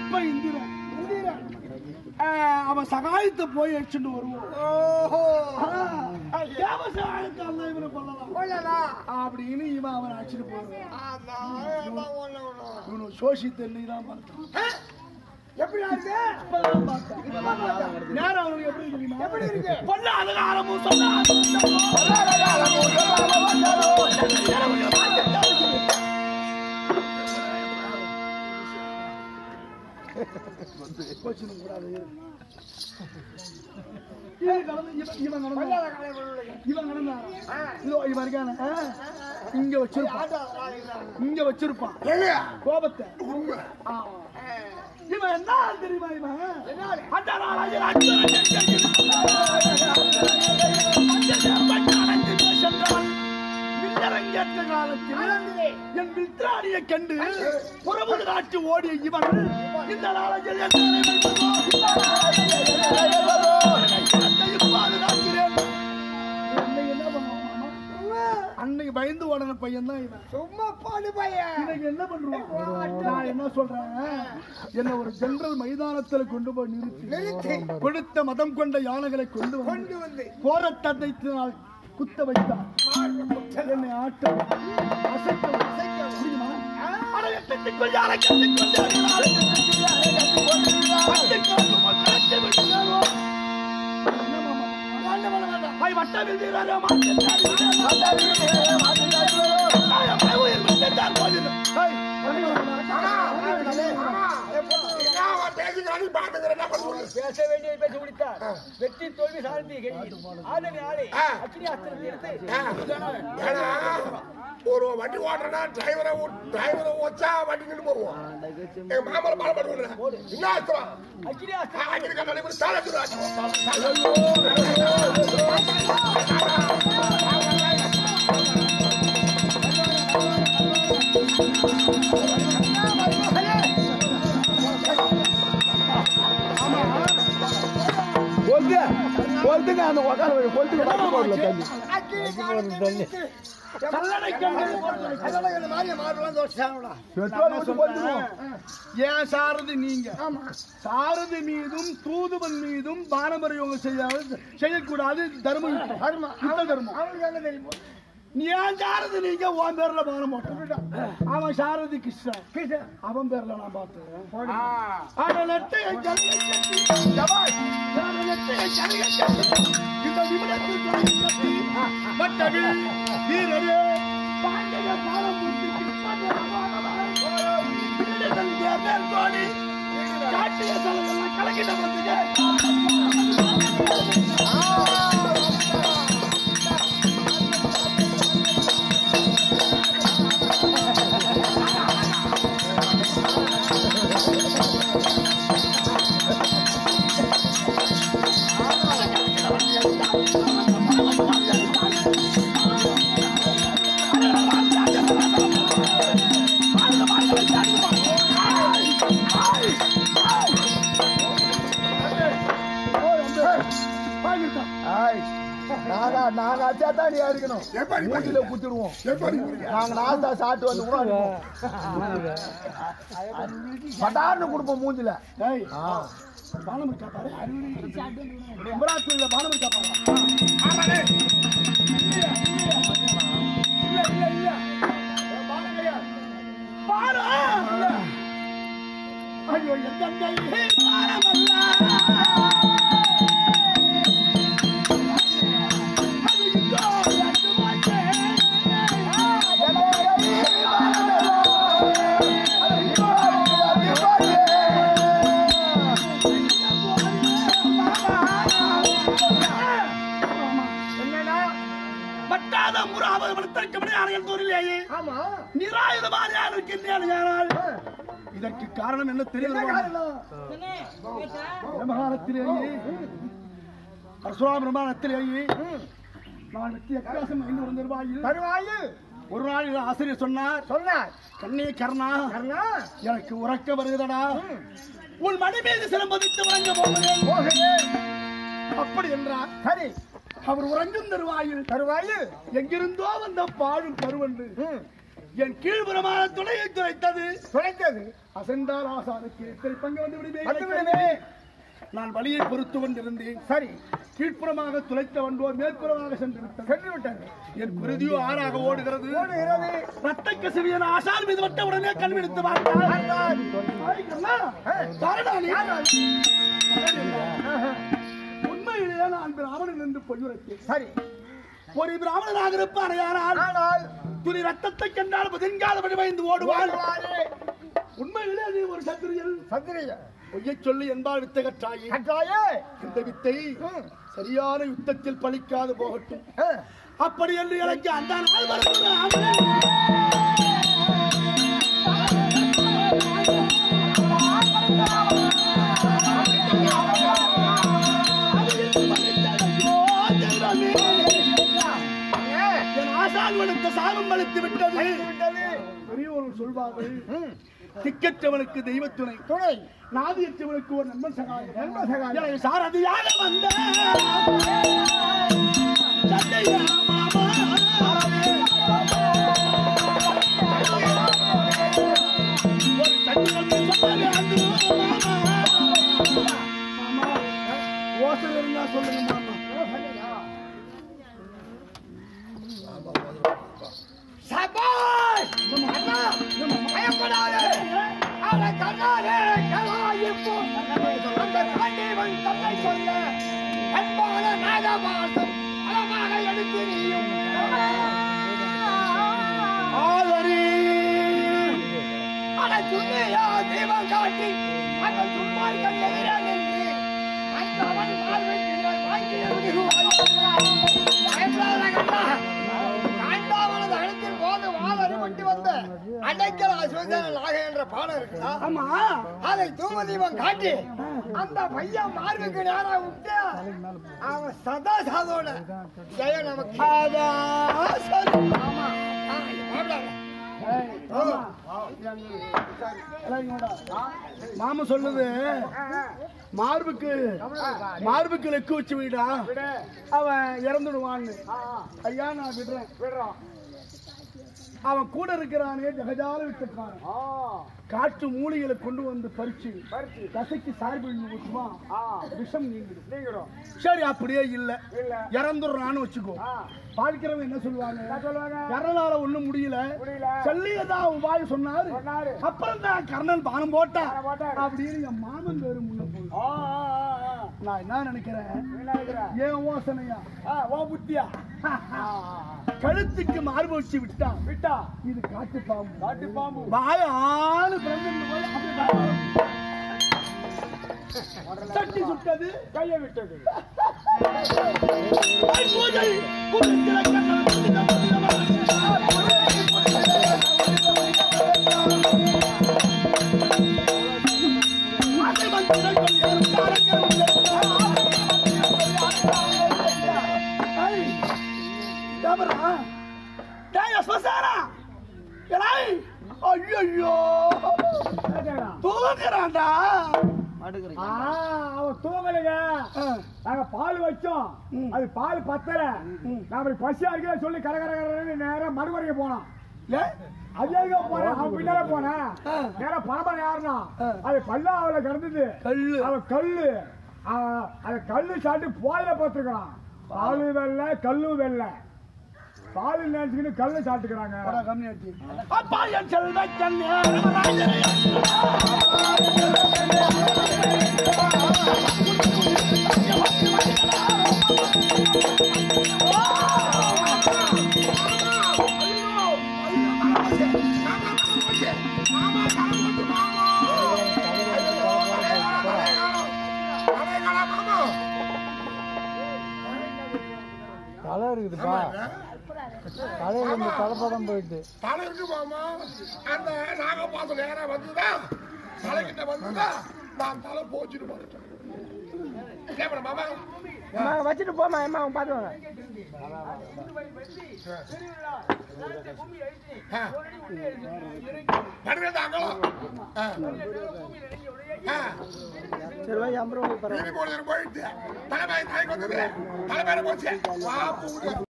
அப்ப இந்திரன் அவன் சகாயத்தை போய் அடிச்சுட்டு வருவோம். அப்படின்னு இவன் அவன் அடிச்சுட்டு போவான். சோசி தென்னைதான் பார்த்தான். எப்படி நேரம் அவனுக்கு எப்படி தெரியுமா? எப்படி இருக்கு? பொல்லாத காலமும் இங்க வச்சிருப்பான் கோபத்தை. இவன் என்ன தெரியுமா? இவன் காலத்தில் என் வித்ராணியை கண்டு புறமுது நாட்டு ஓடிய இவன் இந்த நாளையில் அன்னைக்கு பயந்து ஓடன பையன் தான் இவன். சும்மா பாடு பையன். இன்னைக்கு என்ன பண்றான்? நான் என்ன சொல்றேன், என்ன ஒரு ஜெனரல் மைதானத்துல கொண்டு போய் நிறுத்தி கொடுத்த மதம் கொண்ட யானைகளை கொண்டு வந்து போராட்டத்தினால் குத்த வைத்தான். என்னை ஆட்ட அசைக்க முடியுமா? பேச வேண்டிய பேச முடித்தார். வெற்றி தோல்வி சார்ந்தி ஒரு வண்டி ஓட்டுறா டிரைவரை வச்சா வண்டி நின்று போவோம். எங்க மாமலை பால பண்ணுறேன். என்ன ஆச்சும் அக்கினி கண்ணாடி சாலை பொறுத்துக்கு அந்த உக்கார பொறுத்துக்கு ஏன் சாரதி நீங்க சாரதி மீதும் தூதுவன் மீதும் பாரம்பரியம் செய்யக்கூடாது. தர்மம் யுத்த தர்மம். நீ ஏன் சாரதி நீங்க உன் பேர்ல பானம் போட்டான். அவன் சாரதி கிருஷ்ணன் அவன் பேர்ல நான் பார்த்தேன். மூஞ்சில குத்திடுவோம். நாங்க நாஸ்தா சாப்பிட்டு வந்து கூட பட்டார்னு கொடுப்போம் மூஞ்சில. பானம் சாப்பாடு ஐயோ இதற்கு காரணம் என்ன தெரியும்? பிரமாணத்திலேயே பரசுராம பிரமாணத்திலேயே நான் வித்தியாசம் ஒரு நாள் ஆசிரியர் சொன்னார் கண்ணே கர்ணா எனக்கு உறக்க வருகிறதா, உன் மணி மீது சிலம்பதித்து உறங்க போகிறேன் அப்படி என்றார். சரி, அவர் உறங்கும் தருவாயில் எங்கிருந்தோ வந்த பாழும் கருவன்று என் கீழ்புறமான துணையை துளைத்தது துளைத்தது. அசந்தால் ஆசானுக்கு எத்தனை பங்கு வந்து வந்து விடுமே. விடுமே. நான் வழியை பொறுத்து கொண்டிருந்தேன். சரி, கீழ்ப்புறமாக துளைத்த வண்டோர் மேற்புறமாக சென்று விட்டது. என் குருதியோ ஆறாக ஓடுகிறது. ரத்த கசிவியன் ஆசான் மீது வட்ட உடனே கண்விடுத்து பார்த்தார். உண்மையிலேயே நான் பிராமணன் என்று பொய்யுரைத்தேன். சரி, ஒரு பிராமணனாக இருப்பானால் துணி ரத்தத்தை கண்டால் பதின்காலபடி பயந்து ஓடுவாள். உண்மையிலே நீ ஒரு சத்திரியன். பொய்யை சொல்லி என்பால் வித்தை கற்றாயே. இந்த வித்தை சரியான யுத்தத்தில் பலிக்காது போகட்டும். அப்படி என்று எனக்கு அந்த நாள் என் ஆசான் வளர்த்த சாபம் வளர்த்து விட்டது. பெரியவர்கள் சொல்வார்கள், திக்கற்றவனுக்கு தெய்வத்துணை, நாதியற்றவனுக்கு ஒரு நண்பன் சகாயம். சாரதியாக வந்த ஓசல் இருந்தா சொல்லுங்க மாமா. அதை தூம தீபம் காட்டி அந்த பையன் மார்புக்கு நேரா விட்டு அவன் சதா சாதோட ஜெய நமக்கு. மாமா சொல்லுது, மார்புக்கு லெக்கு வச்சு விடா, அவன் இறந்துடுவான்னு. ஐயா நான் விடுறேன். அவன் கூட இருக்கிறானே ஜகஜால விட்டுக்காரன், காட்டு மூலிகளை கொண்டு வந்து பறிச்சு கசைக்கு சார்பு ஊற்றுவான், விஷம் நீங்கிடும். சரி, அப்படியே இல்ல இறந்துடுறான்னு வச்சுக்கோ. பார்க்கிறவங்க என்ன சொல்லுவாங்க, கர்ணனால ஒண்ணும் முடியல, சொல்லியதான் உபாயம் சொன்னாரு, அப்புறம் தான் கர்ணன் பானம் போட்டா அப்படின்னு என் மாமன் பேரு முன்ன போய். நான் என்ன நினைக்கிறேன், ஏன் யோசனையா ஓ புத்தியா, கழுத்துக்கு மார்பு வச்சு விட்டா இது காட்டு பாம்பு வாயானு சட்டி சுட்டது, கையை விட்டது. ஐயோ தூங்குறான்டா. அவன் தூங்கலைங்க, நாங்க பால் வச்சோம், அது பால் பத்தல, நாம பசியா இருக்க சொல்லி கரகர நேரம் மறுபடிய போனோம். அஜய்க போனேன், அவன் பின்னால போனேன், நேரம் பரம்பரை யாருனா அது பல்லா அவளை கிடந்தது அவன் கல்லு, அந்த கல்லு சாப்பிட்டு போயில பார்த்துருக்கான். பாலு வெள்ள கல்லு வெள்ள, பாலு நினைச்சுக்கிட்டு கல்லு சாப்பிட்டுக்கிறாங்க. அப்பா என் செல்வ தலை இருக்குதுப்பா, தலையில இந்த தலைப்படம் போயிட்டு தலை இருக்கு மாமா. அந்த நாக பாசம் நேரா வந்துதா, தலைகிட்ட வந்துதா, நான் தலை போச்சுட்டு போறேன். மாமா வச்சுட்டு போமா, அம்மா அவங்க பாத்துவாங்க. சரி வாய் அம்பரம் போயிட்டு தலைமை தாய்க்கு வந்தது, தலைமையில போச்சு.